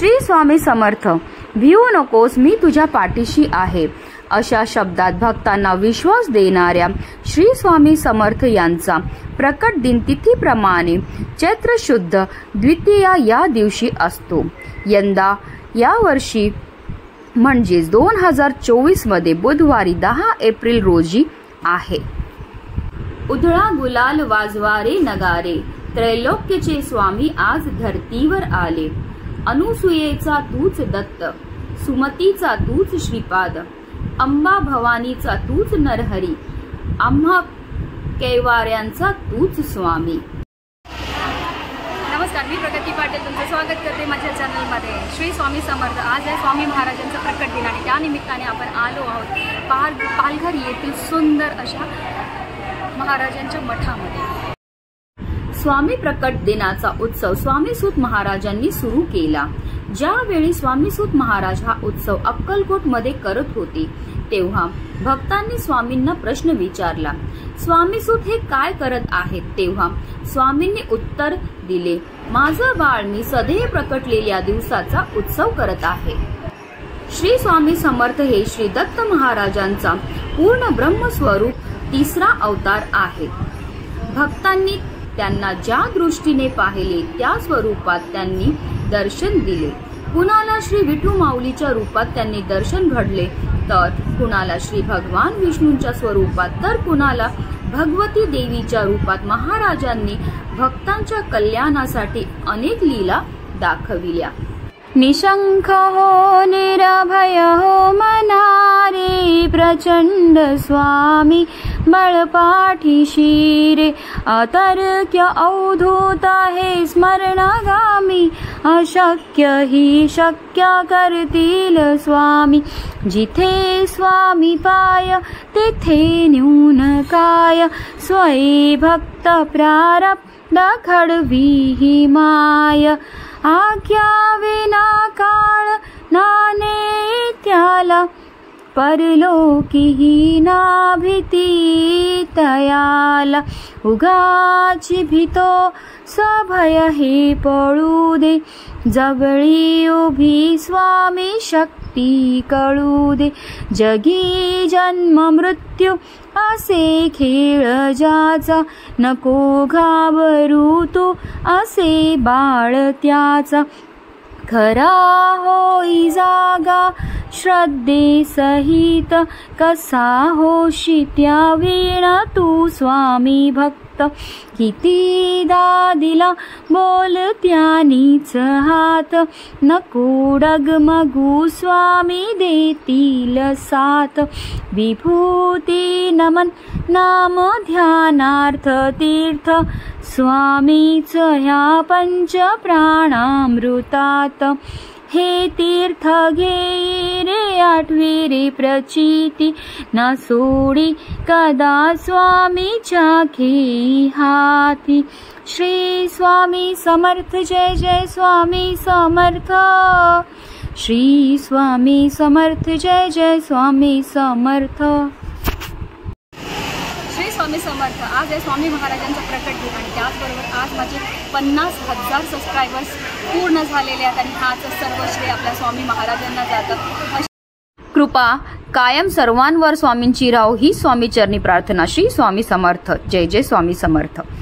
श्री स्वामी समर्थ, भिवू नकोस, मी तुझ्या पाठीशी आहे. अशा शब्दात भक्तांना विश्वास देणाऱ्या श्री स्वामी समर्थ यांचा प्रकट दिन तिथीप्रमाणे चैत्र शुद्ध द्वितीया या दिवशी असतो. यंदा या वर्षी म्हणजेच 2024 मध्ये बुधवारी 10 एप्रिल रोजी आहे. उधळा गुलाल वाजवारे नगारे, त्रैलोक्यचे स्वामी आज धरतीवर आले. अनुसूयेचा तूच दत्त, सुमतीचा तूच श्रीपाद, अंबा भवानीचा तूच नरहरी, आम्हा कैवाऱ्यांचा तूच स्वामी. नमस्कार, मी प्रगती पाटील तुमचं स्वागत करते माझ्या चॅनलमध्ये. श्री स्वामी समर्थ. आज आहे स्वामी महाराजांचा प्रकट दिन आणि त्यानिमित्ताने आपण आलो आहोत पालघर येथील सुंदर अशा महाराजांच्या मठामध्ये. स्वामी प्रकट दिनाचा उत्सव स्वामीसूत महाराजांनी सुरू केला. ज्यावेळी स्वामीसूत महाराज हा उत्सव अक्कलकोट मध्ये करत होते तेव्हा भक्तांनी स्वामींना प्रश्न विचारला, स्वामीसूत हे काय करत आहेत? तेव्हा स्वामींनी उत्तर दिले, माझं बाळ मी सदैव प्रकटलेल्या दिवसाचा उत्सव करत आहे. श्री स्वामी समर्थ हे श्री दत्त महाराजांचा पूर्ण ब्रह्मस्वरूप तिसरा अवतार आहे. भक्तांनी त्यांना ज्या दृष्टीने पाहिले त्या स्वरूपात त्यांनी दर्शन दिले. कुणाला श्री विठू माऊलीच्या रूपात त्यांनी दर्शन घडले, तर कुणाला श्री भगवान विष्णूंच्या स्वरूपात, तर कुणाला भगवती देवीच्या रूपात महाराजांनी भक्तांच्या कल्याणासाठी अनेक लीला दाखविल्या. निशंक हो निरभय हो मनारे, प्रचंड स्वामी बळपाठीशी रे. अतर्क्य अवधूत हे स्मरणगामी, अशक्य ही शक्य करतील स्वामी. जिथे स्वामी पाय तेथे न्यून काय, स्वये भक्त प्रारब्ध खडवी ही माय. आज्ञा विना काळ नाने त्याला, परलोकीही ना भीती तयाला. उगाची भीतो सभय हे पळू दे, जवळी उभी स्वामी शक्ती कळू दे. जगी जन्म मृत्यू असे खेळ ज्याचा, नको घाबरू तू असे बाळ त्याचा. खरा होई जागा श्रद्धे सहित, कसा होशी त्या वीण तू स्वामी भक्त. कितीदा दिला बोल त्यानीच हात, नको डगमगू स्वामी देतील साथ. विभूती नमन नाम ध्यानार्थ तीर्थ, स्वामीच ह्या पंच प्राणामृतात. हे तीर्थ घेई रे आठवी रे प्रचिती, ना सोडी कदा स्वामीच्या घेई हाती. श्री स्वामी समर्थ, जय जय स्वामी समर्थ. श्री स्वामी समर्थ, जय जय स्वामी समर्थ. श्री स्वामी समर्थ. आज आहे स्वामी महाराजांचा प्रकट दिन आणि त्याचबरोबर आज माझे 50,000 सबस्क्रायबर्स पूर्ण झालेले आहेत आणि हाच सर्व श्रेय आपल्या स्वामी महाराजांना जातं. कृपा कायम सर्वांवर स्वामींची राहो ही स्वामी चरणी प्रार्थना. श्री स्वामी समर्थ. जय जय स्वामी समर्थ.